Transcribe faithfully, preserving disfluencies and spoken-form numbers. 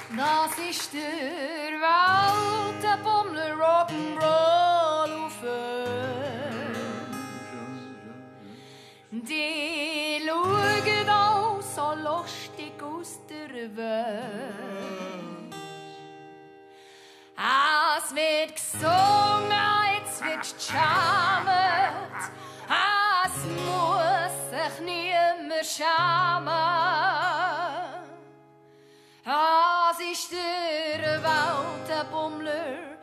Das ist der Welt, Bummler Rock'n'Roll auf. Die schauen auch so lustig aus der Welt. Es wird gesungen, jetzt wird geschämt. Es muss sich niemand schämen. Es ist der Welt, Bummler